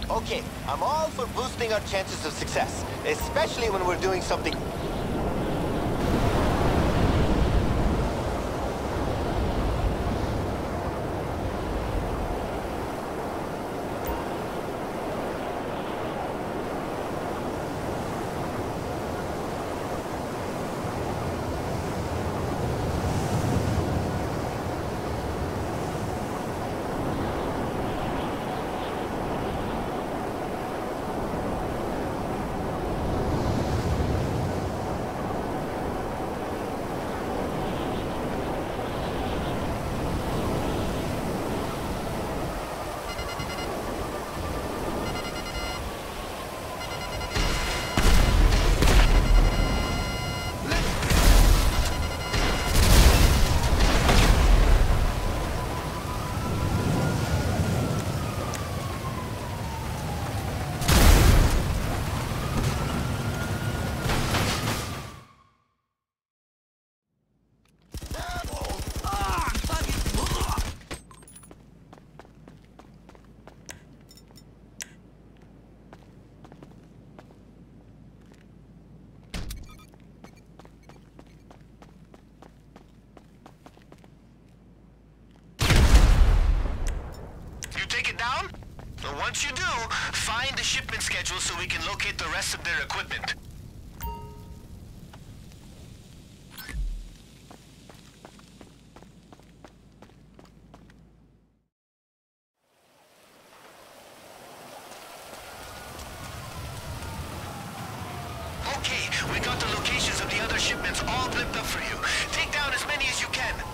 Okay, I'm all for boosting our chances of success, especially when we're doing something... Down? Well, once you do, find the shipment schedule so we can locate the rest of their equipment. Okay, we got the locations of the other shipments all blipped up for you. Take down as many as you can.